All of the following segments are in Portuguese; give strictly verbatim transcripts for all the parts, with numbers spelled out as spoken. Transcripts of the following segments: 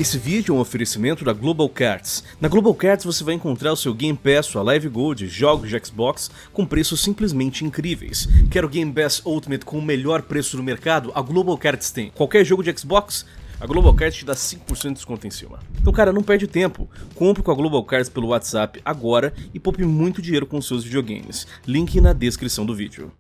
Esse vídeo é um oferecimento da Global Cards. Na Global Cards você vai encontrar o seu Game Pass, sua Live Gold, jogos de Xbox com preços simplesmente incríveis. Quer o Game Pass Ultimate com o melhor preço do mercado? A Global Cards tem. Qualquer jogo de Xbox, a Global Cards te dá cinco por cento de desconto em cima. Então, cara, não perde tempo. Compre com a Global Cards pelo WhatsApp agora e poupe muito dinheiro com seus videogames. Link na descrição do vídeo.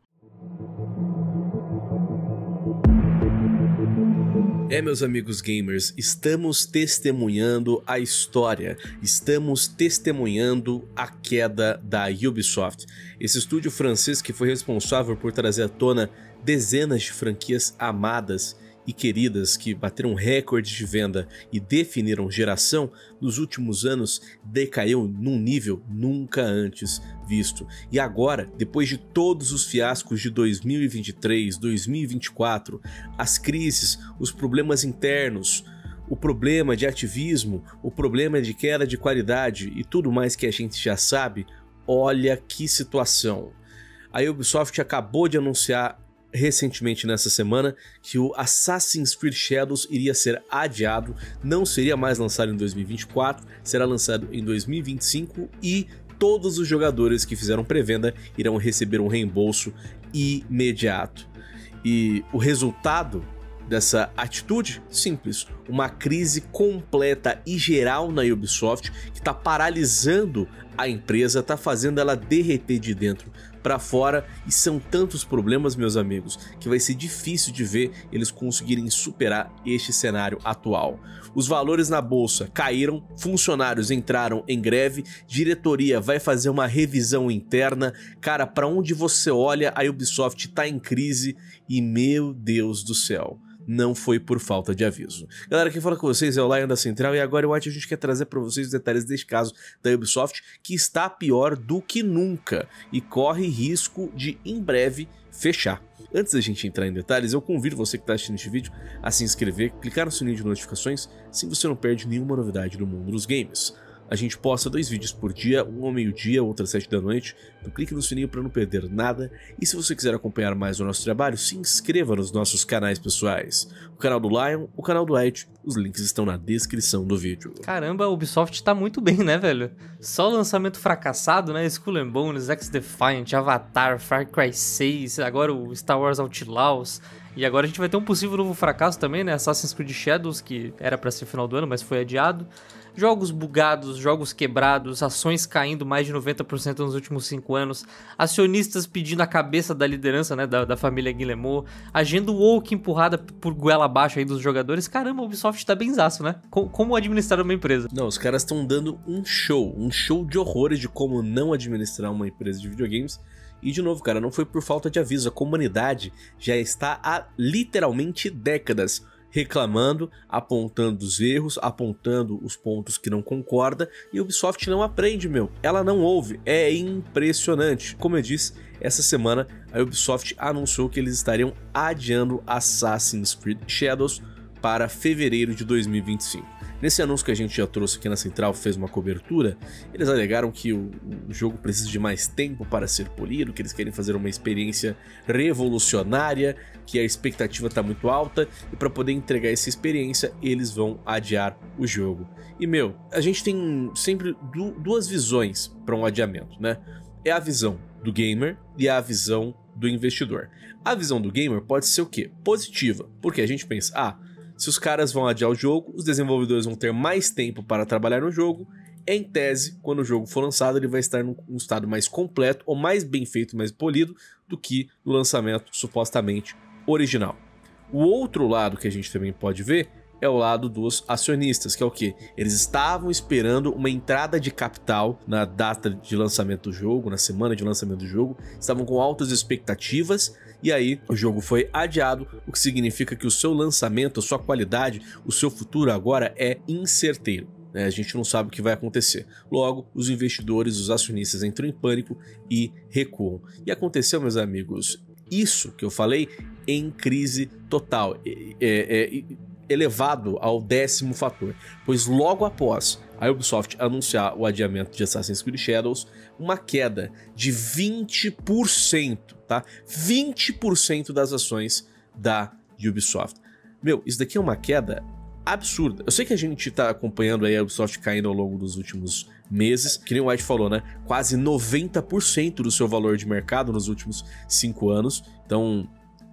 É, meus amigos gamers, estamos testemunhando a história, estamos testemunhando a queda da Ubisoft. Esse estúdio francês que foi responsável por trazer à tona dezenas de franquias amadas e queridas que bateram recordes de venda e definiram geração, nos últimos anos decaiu num nível nunca antes visto. E agora, depois de todos os fiascos de dois mil e vinte e três, dois mil e vinte e quatro, as crises, os problemas internos, o problema de ativismo, o problema de queda de qualidade e tudo mais que a gente já sabe, olha que situação. A Ubisoft acabou de anunciar recentemente nessa semana que o Assassin's Creed Shadows iria ser adiado, não seria mais lançado em dois mil e vinte e quatro, será lançado em dois mil e vinte e cinco e todos os jogadores que fizeram pré-venda irão receber um reembolso imediato. E o resultado dessa atitude? Simples, uma crise completa e geral na Ubisoft que está paralisando a empresa, está fazendo ela derreter de dentro para fora, e são tantos problemas, meus amigos, que vai ser difícil de ver eles conseguirem superar este cenário atual. Os valores na bolsa caíram, funcionários entraram em greve, diretoria vai fazer uma revisão interna, cara, para onde você olha a Ubisoft está em crise e, meu Deus do céu, não foi por falta de aviso. Galera, quem fala com vocês é o Lion da Central e agora eu acho que a gente quer trazer para vocês os detalhes deste caso da Ubisoft, que está pior do que nunca e corre risco de em breve fechar. Antes da gente entrar em detalhes, eu convido você que está assistindo este vídeo a se inscrever, clicar no sininho de notificações, assim você não perde nenhuma novidade do mundo dos games. A gente posta dois vídeos por dia, um ao meio-dia, outro às sete da noite. Então clique no sininho para não perder nada. E se você quiser acompanhar mais o nosso trabalho, se inscreva nos nossos canais pessoais. O canal do Lion, o canal do Light, os links estão na descrição do vídeo. Caramba, a Ubisoft tá muito bem, né, velho? Só lançamento fracassado, né? Skull and Bones, X-Defiant, Avatar, Far Cry seis, agora o Star Wars Outlaws. E agora a gente vai ter um possível novo fracasso também, né? Assassin's Creed Shadows, que era pra ser final do ano, mas foi adiado. Jogos bugados, jogos quebrados, ações caindo mais de noventa por cento nos últimos cinco anos, acionistas pedindo a cabeça da liderança, né, da, da família Guillemot, agenda woke empurrada por goela abaixo aí dos jogadores. Caramba, o Ubisoft tá benzaço, né? Como, como administrar uma empresa? Não, os caras estão dando um show, um show de horrores de como não administrar uma empresa de videogames. E de novo, cara, não foi por falta de aviso, a comunidade já está há literalmente décadas reclamando, apontando os erros, apontando os pontos que não concorda, e a Ubisoft não aprende, meu. Ela não ouve, é impressionante. Como eu disse, essa semana a Ubisoft anunciou que eles estariam adiando Assassin's Creed Shadows para fevereiro de dois mil e vinte e cinco. Nesse anúncio que a gente já trouxe aqui na Central, fez uma cobertura, eles alegaram que o, o jogo precisa de mais tempo para ser polido, que eles querem fazer uma experiência revolucionária, que a expectativa está muito alta, e para poder entregar essa experiência, eles vão adiar o jogo. E, meu, a gente tem sempre du duas visões para um adiamento, né? É a visão do gamer e a visão do investidor. A visão do gamer pode ser o quê? Positiva, porque a gente pensa, ah, se os caras vão adiar o jogo, os desenvolvedores vão ter mais tempo para trabalhar no jogo. Em tese, quando o jogo for lançado, ele vai estar num estado mais completo ou mais bem feito, mais polido do que no lançamento supostamente original. O outro lado que a gente também pode ver é o lado dos acionistas, que é o que? Eles estavam esperando uma entrada de capital na data de lançamento do jogo, na semana de lançamento do jogo, estavam com altas expectativas, e aí o jogo foi adiado, o que significa que o seu lançamento, a sua qualidade, o seu futuro agora é incerteiro. A gente não sabe o que vai acontecer. Logo, os investidores, os acionistas entram em pânico e recuam. E aconteceu, meus amigos, isso que eu falei em crise total. É, é, é, elevado ao décimo fator, pois logo após a Ubisoft anunciar o adiamento de Assassin's Creed Shadows, uma queda de vinte por cento, tá? vinte por cento das ações da Ubisoft. Meu, isso daqui é uma queda absurda. Eu sei que a gente tá acompanhando aí a Ubisoft caindo ao longo dos últimos meses, que nem o White falou, né? Quase noventa por cento do seu valor de mercado nos últimos cinco anos. Então,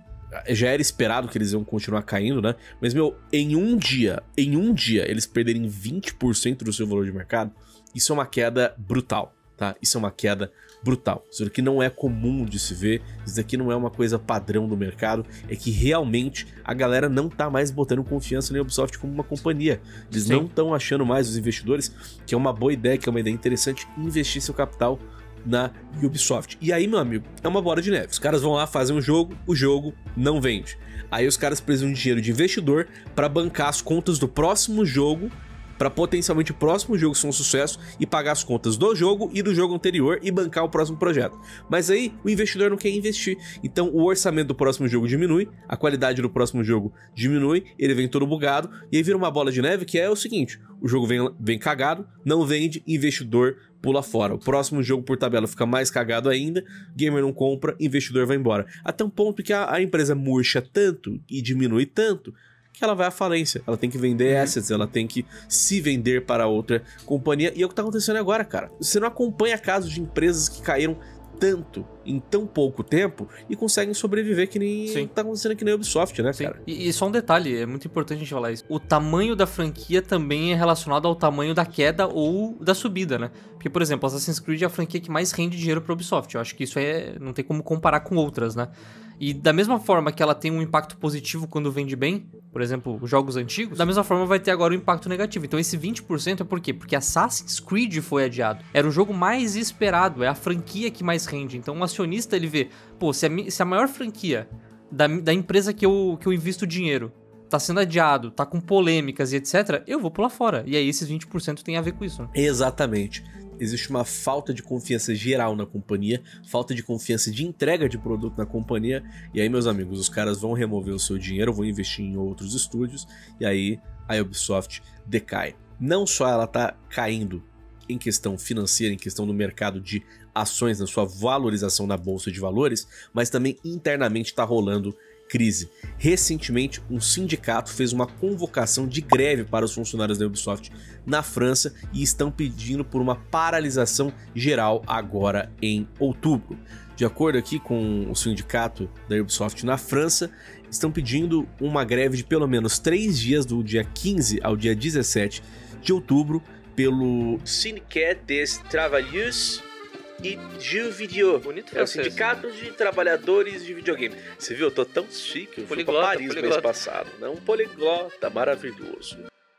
já era esperado que eles iam continuar caindo, né? Mas, meu, em um dia, em um dia, eles perderem vinte por cento do seu valor de mercado, isso é uma queda brutal, tá? Isso é uma queda brutal. Isso daqui não é comum de se ver, isso daqui não é uma coisa padrão do mercado, é que realmente a galera não tá mais botando confiança na Ubisoft como uma companhia. Eles Sim. não estão achando mais, os investidores, que é uma boa ideia, que é uma ideia interessante, investir seu capital na Ubisoft. E aí, meu amigo, é uma bola de neve. Os caras vão lá, fazem um jogo, o jogo não vende. Aí os caras precisam de dinheiro de investidor para bancar as contas do próximo jogo, para potencialmente o próximo jogo ser um sucesso e pagar as contas do jogo e do jogo anterior e bancar o próximo projeto. Mas aí o investidor não quer investir, então o orçamento do próximo jogo diminui, a qualidade do próximo jogo diminui, ele vem todo bugado e aí vira uma bola de neve que é o seguinte: o jogo vem, vem cagado, não vende, investidor pula fora. O próximo jogo por tabela fica mais cagado ainda, gamer não compra, investidor vai embora. Até um ponto que a, a empresa murcha tanto e diminui tanto que ela vai à falência, ela tem que vender assets, ela tem que se vender para outra companhia, e é o que tá acontecendo agora, cara. Você não acompanha casos de empresas que caíram tanto em tão pouco tempo e conseguem sobreviver que nem Sim. tá acontecendo aqui na Ubisoft, né, Sim. cara? E, e só um detalhe, é muito importante a gente falar isso. O tamanho da franquia também é relacionado ao tamanho da queda ou da subida, né? Porque, por exemplo, Assassin's Creed é a franquia que mais rende dinheiro pra Ubisoft. Eu acho que isso é, não tem como comparar com outras, né? E da mesma forma que ela tem um impacto positivo quando vende bem, por exemplo, jogos antigos, da mesma forma vai ter agora um impacto negativo. Então esse vinte por cento é por quê? Porque Assassin's Creed foi adiado. Era o jogo mais esperado, é a franquia que mais rende. Então um acionista, ele vê, pô, se a, se a maior franquia da, da empresa que eu, que eu invisto dinheiro tá sendo adiado, tá com polêmicas e etcétera, eu vou pular fora. E aí esses vinte por cento tem a ver com isso, né? Exatamente. Existe uma falta de confiança geral na companhia, falta de confiança de entrega de produto na companhia, e aí, meus amigos, os caras vão remover o seu dinheiro, vão investir em outros estúdios, e aí a Ubisoft decai. Não só ela tá caindo em questão financeira, em questão do mercado de ações, na sua valorização na bolsa de valores, mas também internamente tá rolando crise. Recentemente, um sindicato fez uma convocação de greve para os funcionários da Ubisoft na França e estão pedindo por uma paralisação geral agora em outubro. De acordo aqui com o sindicato da Ubisoft na França, estão pedindo uma greve de pelo menos três dias, do dia quinze ao dia dezessete de outubro, pelo Syndicat des Travailleurs e Jeux Vidéo. Bonito, é o Sindicato de Trabalhadores de Videogame. Você viu? Eu tô tão chique. Eu fui pra Paris mês passado. Né? Um poliglota maravilhoso.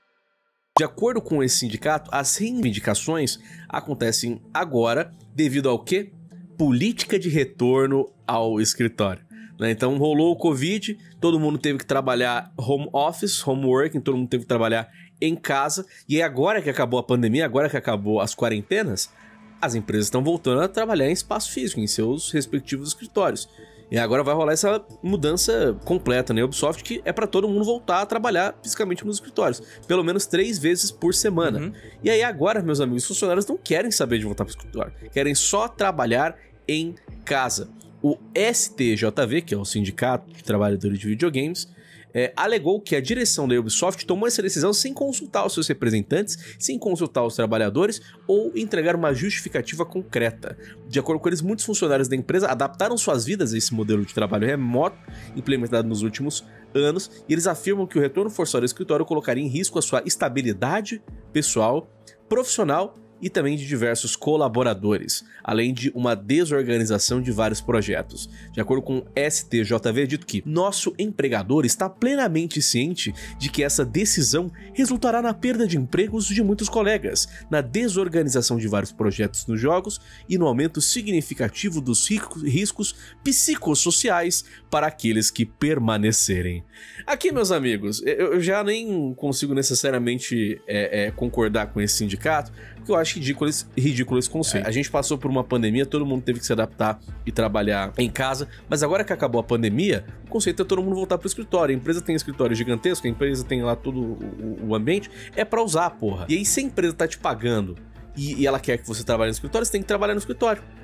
De acordo com esse sindicato, as reivindicações acontecem agora devido ao quê? Política de retorno ao escritório. Né? Então rolou o Covid, todo mundo teve que trabalhar home office, home working, todo mundo teve que trabalhar em casa. E aí agora que acabou a pandemia, agora que acabou as quarentenas, as empresas estão voltando a trabalhar em espaço físico, em seus respectivos escritórios. E agora vai rolar essa mudança completa, né? Ubisoft, que é para todo mundo voltar a trabalhar fisicamente nos escritórios, pelo menos três vezes por semana. Uhum. E aí agora, meus amigos, os funcionários não querem saber de voltar para o escritório, querem só trabalhar em casa. O S T J V, que é o Sindicato de Trabalhadores de Videogames, É, alegou que a direção da Ubisoft tomou essa decisão sem consultar os seus representantes, sem consultar os trabalhadores ou entregar uma justificativa concreta. De acordo com eles, muitos funcionários da empresa adaptaram suas vidas a esse modelo de trabalho remoto implementado nos últimos anos, e eles afirmam que o retorno forçado ao escritório colocaria em risco a sua estabilidade pessoal, profissional e também de diversos colaboradores, além de uma desorganização de vários projetos. De acordo com o S T J V, é dito que nosso empregador está plenamente ciente de que essa decisão resultará na perda de empregos de muitos colegas, na desorganização de vários projetos nos jogos e no aumento significativo dos riscos psicossociais para aqueles que permanecerem. Aqui, meus amigos, eu já nem consigo necessariamente é, é, concordar com esse sindicato, porque eu acho ridículo, ridículo esse conceito. É. A gente passou por uma pandemia, todo mundo teve que se adaptar e trabalhar em casa, mas agora que acabou a pandemia, o conceito é todo mundo voltar pro escritório. A empresa tem escritório gigantesco, a empresa tem lá todo o, o ambiente, é pra usar, porra. E aí, se a empresa tá te pagando e, e ela quer que você trabalhe no escritório, você tem que trabalhar no escritório.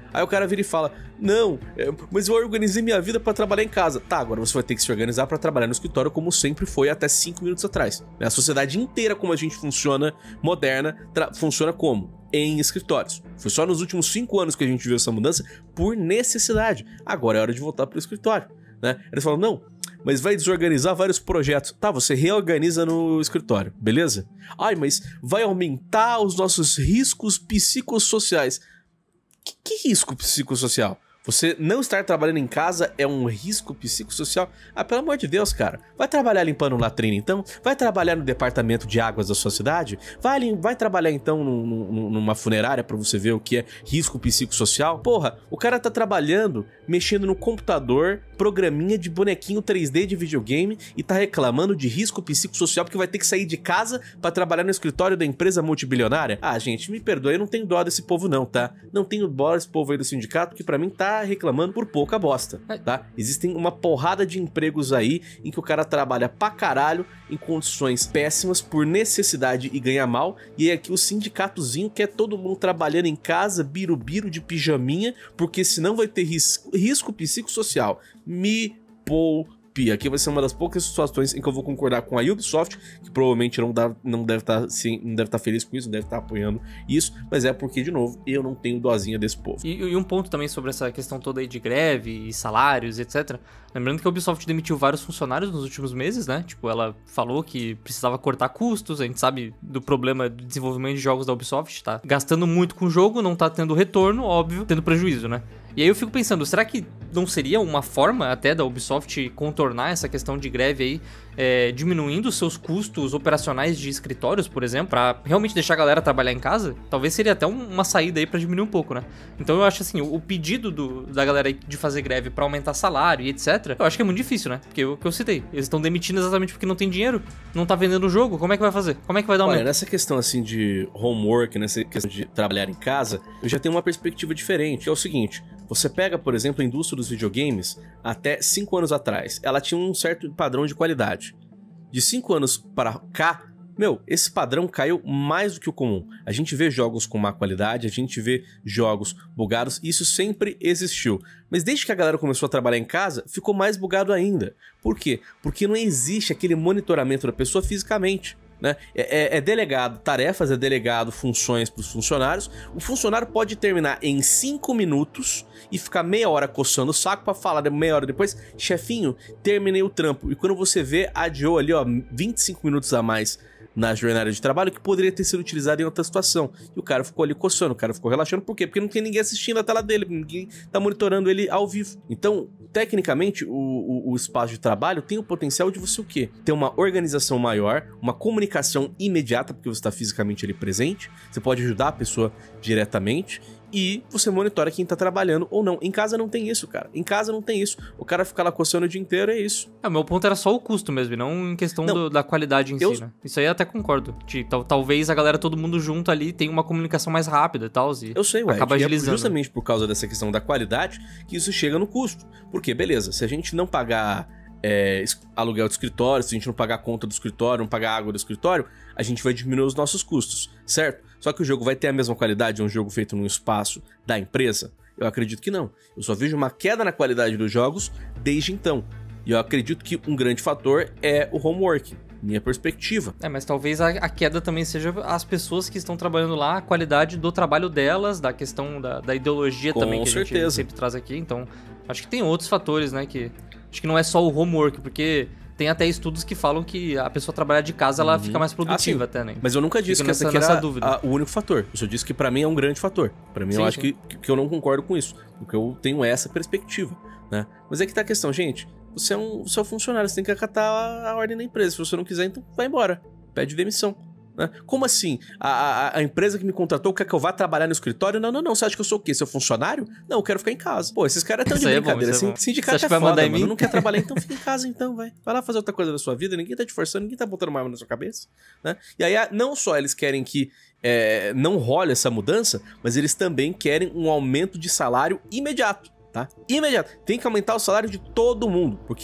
Aí o cara vira e fala, não, é, mas eu organizei minha vida pra trabalhar em casa. Tá, agora você vai ter que se organizar pra trabalhar no escritório como sempre foi até cinco minutos atrás. A sociedade inteira como a gente funciona, moderna, funciona como? Em escritórios. Foi só nos últimos cinco anos que a gente viu essa mudança por necessidade. Agora é hora de voltar pro escritório, né? Eles falam, não, mas vai desorganizar vários projetos. Tá, você reorganiza no escritório, beleza? Ai, mas vai aumentar os nossos riscos psicossociais. Que, que risco psicossocial? Você não estar trabalhando em casa é um risco psicossocial? Ah, pelo amor de Deus, cara. Vai trabalhar limpando latrina, então? Vai trabalhar no departamento de águas da sua cidade? Vai, vai trabalhar, então, num, numa funerária pra você ver o que é risco psicossocial? Porra, o cara tá trabalhando, mexendo no computador, programinha de bonequinho três D de videogame e tá reclamando de risco psicossocial porque vai ter que sair de casa pra trabalhar no escritório da empresa multibilionária? Ah, gente, me perdoe, eu não tenho dó desse povo não, tá? Não tenho dó desse povo aí do sindicato, que pra mim tá reclamando por pouca bosta, tá? Existem uma porrada de empregos aí em que o cara trabalha pra caralho em condições péssimas por necessidade e ganha mal, e é aqui o sindicatozinho quer todo mundo trabalhando em casa, birubiru de pijaminha, porque senão vai ter risco, risco psicossocial. Me poupe. Aqui vai ser uma das poucas situações em que eu vou concordar com a Ubisoft, que provavelmente não, dá, não deve estar sim, não deve estar feliz com isso, não deve estar apoiando isso, mas é porque, de novo, eu não tenho dosinha desse povo. E, e um ponto também sobre essa questão toda aí de greve e salários, etcétera. Lembrando que a Ubisoft demitiu vários funcionários nos últimos meses, né? Tipo, ela falou que precisava cortar custos, a gente sabe do problema de desenvolvimento de jogos da Ubisoft, tá gastando muito com o jogo, não tá tendo retorno, óbvio, tendo prejuízo, né? E aí eu fico pensando, será que não seria uma forma até da Ubisoft contornar essa questão de greve aí, é, diminuindo seus custos operacionais de escritórios, por exemplo, pra realmente deixar a galera trabalhar em casa? Talvez seria até um, uma saída aí pra diminuir um pouco, né? Então eu acho assim, o, o pedido do, da galera aí de fazer greve pra aumentar salário e etcétera, eu acho que é muito difícil, né? Porque o que eu citei, eles estão demitindo exatamente porque não tem dinheiro, não tá vendendo o jogo, como é que vai fazer? Como é que vai dar um... Olha, nessa questão assim de homework, nessa questão de trabalhar em casa, eu já tenho uma perspectiva diferente, que é o seguinte... Você pega, por exemplo, a indústria dos videogames até cinco anos atrás. Ela tinha um certo padrão de qualidade. De cinco anos para cá, meu, esse padrão caiu mais do que o comum. A gente vê jogos com má qualidade, a gente vê jogos bugados, isso sempre existiu. Mas desde que a galera começou a trabalhar em casa, ficou mais bugado ainda. Por quê? Porque não existe aquele monitoramento da pessoa fisicamente. Né? É, é, é delegado tarefas, é delegado funções para os funcionários. O funcionário pode terminar em cinco minutos e ficar meia hora coçando o saco para falar meia hora depois, chefinho, terminei o trampo. E quando você vê, adiou ali ó, vinte e cinco minutos a mais na jornada de trabalho que poderia ter sido utilizado em outra situação. E o cara ficou ali coçando, o cara ficou relaxando. Por quê? Porque não tem ninguém assistindo a tela dele, ninguém tá monitorando ele ao vivo. Então, tecnicamente, o, o, o espaço de trabalho tem o potencial de você o quê? Ter uma organização maior, uma comunicação imediata, porque você está fisicamente ali presente, você pode ajudar a pessoa diretamente, e você monitora quem tá trabalhando ou não. Em casa não tem isso, cara. Em casa não tem isso. O cara fica lá coçando o dia inteiro, é isso. É, o meu ponto era só o custo mesmo, e não em questão não, do, da qualidade em eu... si, né? Isso aí eu até concordo. De, tal, talvez a galera, todo mundo junto ali, tenha uma comunicação mais rápida e tal, e eu sei, ué, acaba agilizando. É justamente por causa dessa questão da qualidade que isso chega no custo. Porque, beleza, se a gente não pagar é, aluguel de escritório, se a gente não pagar a conta do escritório, não pagar a água do escritório, a gente vai diminuir os nossos custos, certo? Só que o jogo vai ter a mesma qualidade de um jogo feito num espaço da empresa? Eu acredito que não. Eu só vejo uma queda na qualidade dos jogos desde então. E eu acredito que um grande fator é o homework, minha perspectiva. É, mas talvez a, a queda também seja as pessoas que estão trabalhando lá, a qualidade do trabalho delas, da questão da, da ideologia Com também que certeza. a gente sempre traz aqui. Então, acho que tem outros fatores, né, que... Acho que não é só o homework, porque... Tem até estudos que falam que a pessoa trabalhar de casa, ela uhum. fica mais produtiva ah, até, né? Mas eu nunca disse Fica que nessa, essa aqui era a, o único fator. Eu só disse que pra mim é um grande fator. Pra mim sim, eu acho que, que eu não concordo com isso. Porque eu tenho essa perspectiva, né? Mas é que tá a questão, gente. Você é um, você é um funcionário, você tem que acatar a, a ordem da empresa. Se você não quiser, então vai embora. Pede demissão. Né? Como assim? A, a, a empresa que me contratou quer que eu vá trabalhar no escritório? Não, não, não. Você acha que eu sou o quê? Seu funcionário? Não, eu quero ficar em casa. Pô, esses caras estão de brincadeira. É bom, é sindicato é foda, mano. Não quer trabalhar, então fica em casa então, vai. Vai lá fazer outra coisa da sua vida. Ninguém tá te forçando, ninguém tá botando uma arma na sua cabeça. Né? E aí, não só eles querem que é, não role essa mudança, mas eles também querem um aumento de salário imediato, tá? Imediato. Tem que aumentar o salário de todo mundo, porque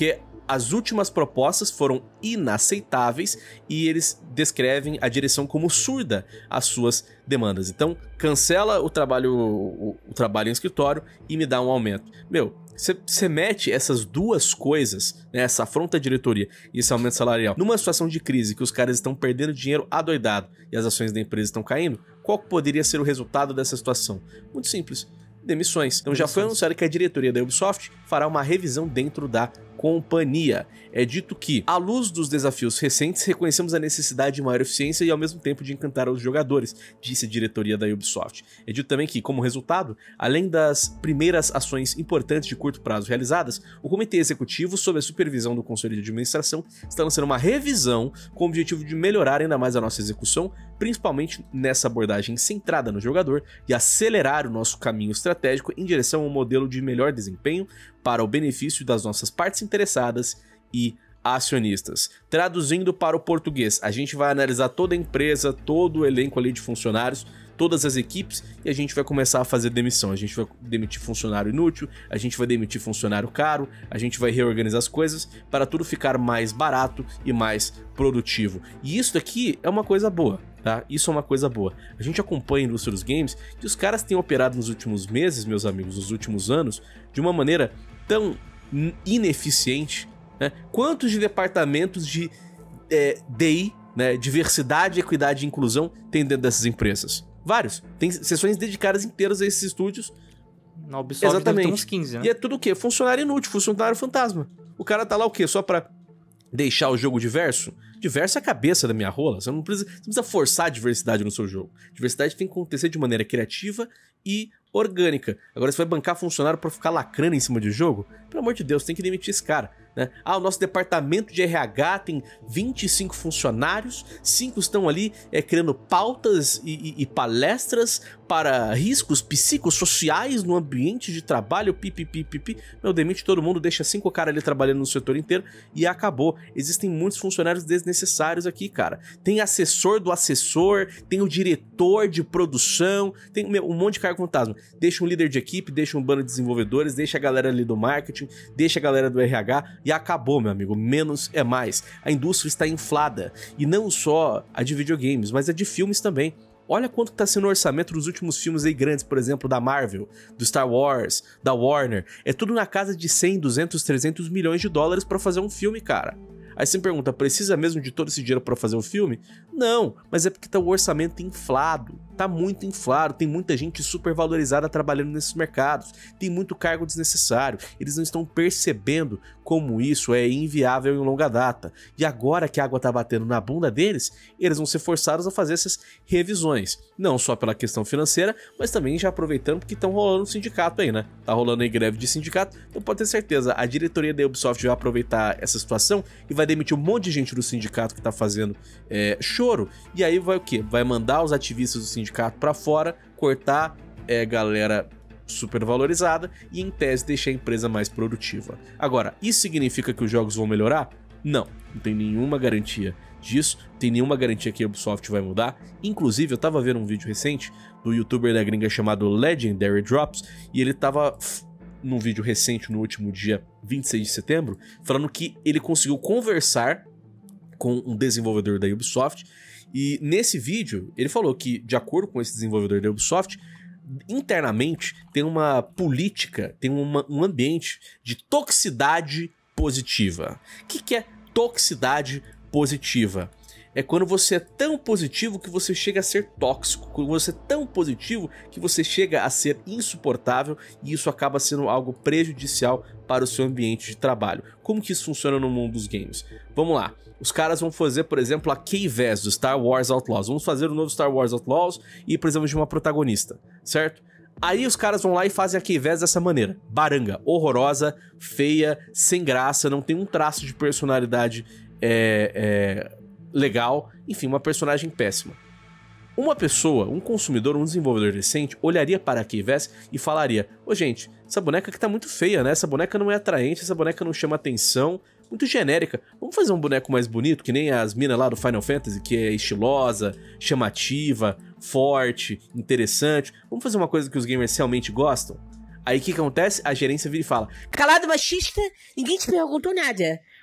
as últimas propostas foram inaceitáveis e eles descrevem a direção como surda às suas demandas. Então, cancela o trabalho, o, o trabalho em escritório e me dá um aumento. Meu, você mete essas duas coisas, né, essa afronta à diretoria e esse aumento salarial, numa situação de crise que os caras estão perdendo dinheiro adoidado e as ações da empresa estão caindo, qual poderia ser o resultado dessa situação? Muito simples. Demissões. Então já foi anunciado que a diretoria da Ubisoft fará uma revisão dentro da companhia. É dito que, à luz dos desafios recentes, reconhecemos a necessidade de maior eficiência e ao mesmo tempo de encantar os jogadores, disse a diretoria da Ubisoft. É dito também que, como resultado, além das primeiras ações importantes de curto prazo realizadas, o comitê executivo, sob a supervisão do conselho de administração, está lançando uma revisão com o objetivo de melhorar ainda mais a nossa execução, principalmente nessa abordagem centrada no jogador e acelerar o nosso caminho estratégico em direção a um modelo de melhor desempenho para o benefício das nossas partes interessadas e acionistas. Traduzindo para o português, a gente vai analisar toda a empresa, todo o elenco ali de funcionários, todas as equipes, e a gente vai começar a fazer demissão. A gente vai demitir funcionário inútil, a gente vai demitir funcionário caro, a gente vai reorganizar as coisas para tudo ficar mais barato e mais produtivo. E isso aqui é uma coisa boa, tá? Isso é uma coisa boa. A gente acompanha a indústria dos games e os caras têm operado nos últimos meses, meus amigos, nos últimos anos, de uma maneira tão ineficiente, né? Quantos de departamentos de é, D I, né, diversidade, equidade e inclusão tem dentro dessas empresas? Vários. Tem sessões dedicadas inteiras a esses estúdios. Na Ubisoft deve ter uns quinze, né? E é tudo o quê? Funcionário inútil, funcionário fantasma. O cara tá lá o quê? Só pra deixar o jogo diverso? Diverso é a cabeça da minha rola. Você não precisa, você não precisa forçar a diversidade no seu jogo. Diversidade tem que acontecer de maneira criativa e orgânica. Agora você vai bancar funcionário pra ficar lacrando em cima de jogo? Pelo amor de Deus, tem que demitir esse cara, né? Ah, o nosso departamento de R H tem vinte e cinco funcionários, cinco estão ali é, criando pautas e, e, e palestras para riscos psicossociais no ambiente de trabalho, pipipipipi. Meu, demite todo mundo, deixa cinco caras ali trabalhando no setor inteiro e acabou. Existem muitos funcionários desnecessários aqui, cara. Tem assessor do assessor, tem o diretor de produção, tem meu, um monte de cargo fantasma. Deixa um líder de equipe, deixa um bando de desenvolvedores, deixa a galera ali do marketing, deixa a galera do R H e acabou, meu amigo. Menos é mais. A indústria está inflada. E não só a de videogames, mas a de filmes também. Olha quanto está sendo o orçamento dos últimos filmes aí grandes, por exemplo, da Marvel, do Star Wars, da Warner. É tudo na casa de cem, duzentos, trezentos milhões de dólares para fazer um filme, cara. Aí você me pergunta, precisa mesmo de todo esse dinheiro para fazer um filme? Não, mas é porque tá o orçamento inflado, tá muito inflado, tem muita gente super valorizada trabalhando nesses mercados, tem muito cargo desnecessário, eles não estão percebendo como isso é inviável em longa data. E agora que a água tá batendo na bunda deles, eles vão ser forçados a fazer essas revisões, não só pela questão financeira, mas também já aproveitando porque estão rolando um sindicato aí, né? Tá rolando aí greve de sindicato, então pode ter certeza, a diretoria da Ubisoft vai aproveitar essa situação e vai demitir um monte de gente do sindicato que tá fazendo é, choro, e aí vai o quê? Vai mandar os ativistas do sindicato pra fora, cortar é, galera super valorizada e em tese deixar a empresa mais produtiva. Agora, isso significa que os jogos vão melhorar? Não, não tem nenhuma garantia disso, não tem nenhuma garantia que a Ubisoft vai mudar. Inclusive, eu tava vendo um vídeo recente do youtuber da gringa chamado Legendary Drops, e ele tava num vídeo recente, no último dia vinte e seis de setembro, falando que ele conseguiu conversar com um desenvolvedor da Ubisoft, e nesse vídeo ele falou que, de acordo com esse desenvolvedor da Ubisoft, internamente tem uma política, tem uma, um ambiente de toxicidade positiva. O que, que é toxicidade positiva? É quando você é tão positivo que você chega a ser tóxico, quando você é tão positivo que você chega a ser insuportável, e isso acaba sendo algo prejudicial para o seu ambiente de trabalho. Como que isso funciona no mundo dos games? Vamos lá, os caras vão fazer, por exemplo, a K-Vest do Star Wars Outlaws, vamos fazer o novo Star Wars Outlaws e precisamos de uma protagonista, certo? Aí os caras vão lá e fazem a K-Vest dessa maneira, baranga, horrorosa, feia, sem graça, não tem um traço de personalidade é, é, legal, enfim, uma personagem péssima. Uma pessoa, um consumidor, um desenvolvedor decente, olharia para a K-Vest e falaria: ô gente, essa boneca aqui tá muito feia, né? Essa boneca não é atraente, essa boneca não chama atenção, muito genérica. Vamos fazer um boneco mais bonito, que nem as minas lá do Final Fantasy, que é estilosa, chamativa, forte, interessante. Vamos fazer uma coisa que os gamers realmente gostam? Aí o que, que acontece? A gerência vira e fala: calado, machista, ninguém te perguntou nada.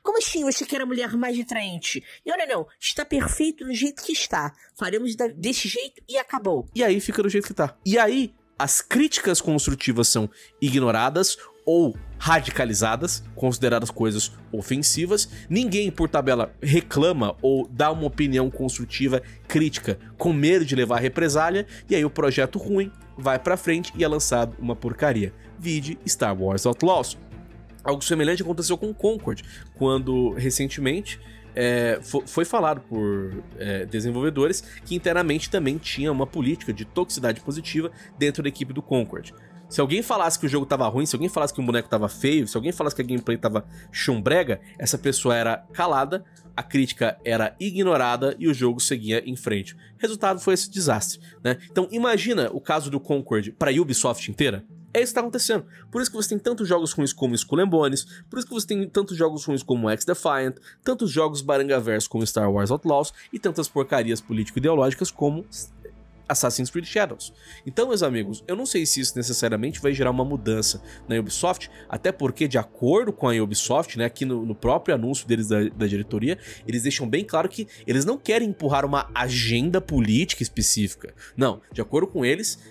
como assim você quer a mulher mais atraente? Não, não, não. Está perfeito do jeito que está. Faremos da, desse jeito e acabou. E aí fica do jeito que tá. E aí, as críticas construtivas são ignoradas ou radicalizadas, consideradas coisas ofensivas. Ninguém, por tabela, reclama ou dá uma opinião construtiva, crítica, com medo de levar represália. E aí o projeto ruim vai pra frente e é lançado uma porcaria. Vide Star Wars Outlaws. Algo semelhante aconteceu com Concord, quando recentemente é, foi falado por é, desenvolvedores que internamente também tinha uma política de toxicidade positiva dentro da equipe do Concord. Se alguém falasse que o jogo tava ruim, se alguém falasse que o boneco tava feio, se alguém falasse que a gameplay tava chumbrega, essa pessoa era calada, a crítica era ignorada e o jogo seguia em frente. Resultado foi esse desastre, né? Então imagina o caso do Concord pra Ubisoft inteira. É isso que tá acontecendo. Por isso que você tem tantos jogos ruins como Skull and Bones, por isso que você tem tantos jogos ruins como X-Defiant, tantos jogos barangaverso como Star Wars Outlaws e tantas porcarias político-ideológicas como Assassin's Creed Shadows. Então, meus amigos, eu não sei se isso necessariamente vai gerar uma mudança na Ubisoft, até porque, de acordo com a Ubisoft, né, aqui no, no próprio anúncio deles da, da diretoria, eles deixam bem claro que eles não querem empurrar uma agenda política específica. Não, de acordo com eles,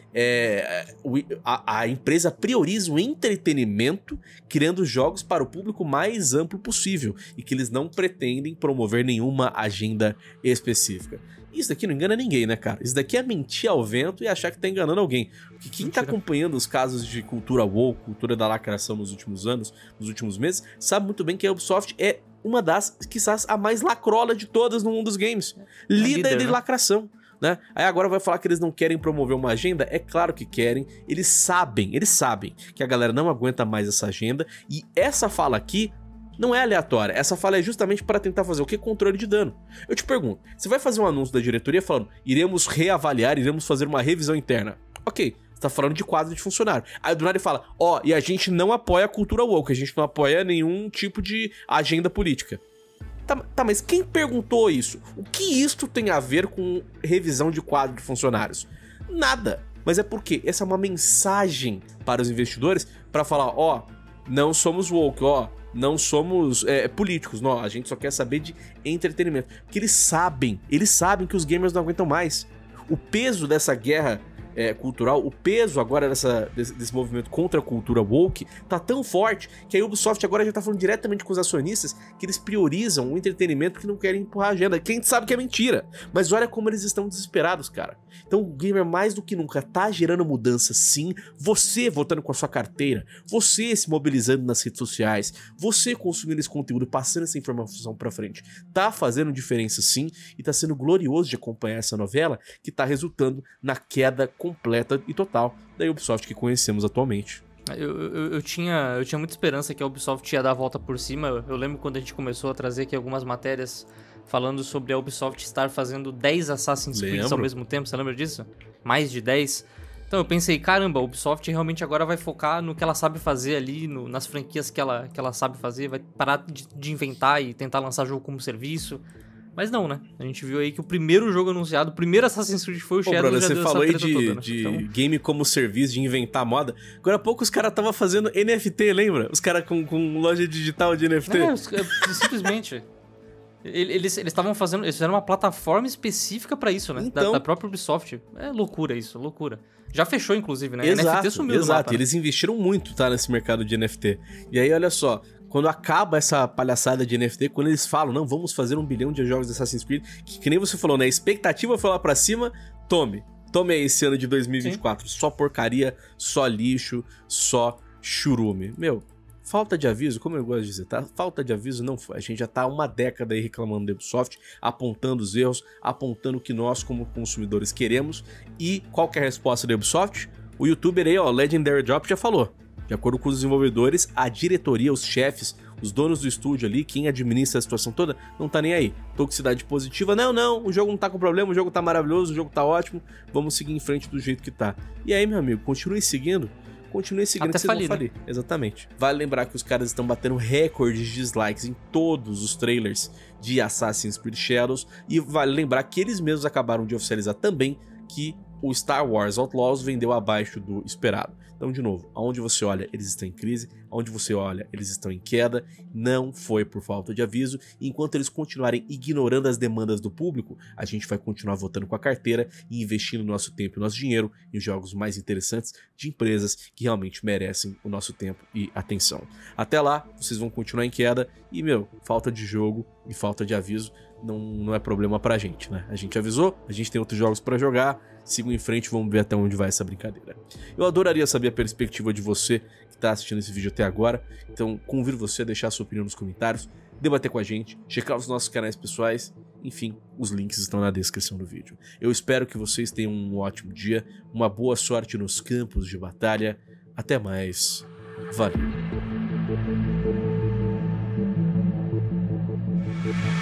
é, a, a empresa prioriza o entretenimento, criando jogos para o público mais amplo possível, e que eles não pretendem promover nenhuma agenda específica. Isso daqui não engana ninguém, né, cara? Isso daqui é mentir ao vento e achar que tá enganando alguém. Porque quem Mentira. tá acompanhando os casos de cultura woke, cultura da lacração nos últimos anos, nos últimos meses, sabe muito bem que a Ubisoft é uma das, quizás, a mais lacrola de todas no mundo dos games. É líder de né? lacração. Né? Aí agora vai falar que eles não querem promover uma agenda? É claro que querem. Eles sabem, eles sabem que a galera não aguenta mais essa agenda. E essa fala aqui não é aleatória, essa fala é justamente para tentar fazer o que? Controle de dano. Eu te pergunto, você vai fazer um anúncio da diretoria falando, iremos reavaliar, iremos fazer uma revisão interna. Ok, você tá falando de quadro de funcionário. Aí do nada ele fala, ó, oh, e a gente não apoia a cultura woke, a gente não apoia nenhum tipo de agenda política. Tá, tá, mas quem perguntou isso? O que isto tem a ver com revisão de quadro de funcionários? Nada. Mas é porque essa é uma mensagem para os investidores para falar, ó, oh, não somos woke, ó, não somos é, políticos, não, a gente só quer saber de entretenimento. Porque eles sabem, eles sabem que os gamers não aguentam mais. O peso dessa guerra é, cultural, o peso agora dessa, desse, desse movimento contra a cultura woke tá tão forte que a Ubisoft agora já tá falando diretamente com os acionistas que eles priorizam o entretenimento, que não querem empurrar a agenda. Quem sabe que é mentira, mas olha como eles estão desesperados, cara. Então o gamer mais do que nunca tá gerando mudança, sim. Você votando com a sua carteira, você se mobilizando nas redes sociais, você consumindo esse conteúdo, passando essa informação pra frente, tá fazendo diferença, sim, e tá sendo glorioso de acompanhar essa novela que tá resultando na queda completa e total da Ubisoft que conhecemos atualmente. Eu, eu, eu, tinha, eu tinha muita esperança que a Ubisoft ia dar a volta por cima. Eu, eu lembro quando a gente começou a trazer aqui algumas matérias falando sobre a Ubisoft estar fazendo dez Assassin's Creed ao mesmo tempo, você lembra disso? Mais de dez. Então eu pensei, caramba, a Ubisoft realmente agora vai focar no que ela sabe fazer ali, no, nas franquias que ela, que ela sabe fazer, vai parar de, de inventar e tentar lançar jogo como serviço. Mas não, né? A gente viu aí que o primeiro jogo anunciado, o primeiro Assassin's Creed foi o Shadow. Pô, Bruno, você falou aí de, toda, né? de então... game como serviço, de inventar moda. Agora há pouco os caras estavam fazendo N F T, lembra? Os caras com, com loja digital de N F T. É, simplesmente... Eles estavam fazendo, eles fizeram uma plataforma específica pra isso, né? Então, da, da própria Ubisoft. É loucura isso, loucura. Já fechou, inclusive, né? Exato, N F T sumiu exato. do mapa, né? Eles investiram muito, tá, nesse mercado de N F T. E aí, olha só, quando acaba essa palhaçada de N F T, quando eles falam, não, vamos fazer um bilhão de jogos de Assassin's Creed, que, que nem você falou, né? A expectativa foi lá pra cima, tome. Tome aí esse ano de dois mil e vinte e quatro. Sim. Só porcaria, só lixo, só churume. Meu... Falta de aviso, como eu gosto de dizer, tá? Falta de aviso não foi. A gente já tá há uma década aí reclamando da Ubisoft, apontando os erros, apontando o que nós, como consumidores, queremos. E qual que é a resposta da Ubisoft? O youtuber aí, ó, Legendary Drop, já falou. De acordo com os desenvolvedores, a diretoria, os chefes, os donos do estúdio ali, quem administra a situação toda, não tá nem aí. Toxicidade positiva, não, não, o jogo não tá com problema, o jogo tá maravilhoso, o jogo tá ótimo, vamos seguir em frente do jeito que tá. E aí, meu amigo, continue seguindo. Continue seguindo, até que vocês falir, vão falir. Né? Exatamente. Vale lembrar que os caras estão batendo recordes de dislikes em todos os trailers de Assassin's Creed Shadows. E vale lembrar que eles mesmos acabaram de oficializar também que o Star Wars Outlaws vendeu abaixo do esperado. Então, de novo, aonde você olha, eles estão em crise, aonde você olha, eles estão em queda, não foi por falta de aviso, e enquanto eles continuarem ignorando as demandas do público, a gente vai continuar votando com a carteira e investindo nosso tempo e nosso dinheiro em jogos mais interessantes de empresas que realmente merecem o nosso tempo e atenção. Até lá, vocês vão continuar em queda e, meu, falta de jogo e falta de aviso não, não é problema pra gente, né? A gente avisou, a gente tem outros jogos pra jogar, sigam em frente, vamos ver até onde vai essa brincadeira. Eu adoraria saber a perspectiva de você que está assistindo esse vídeo até agora, então convido você a deixar a sua opinião nos comentários, debater com a gente, checar os nossos canais pessoais, enfim, os links estão na descrição do vídeo. Eu espero que vocês tenham um ótimo dia, uma boa sorte nos campos de batalha, até mais, valeu!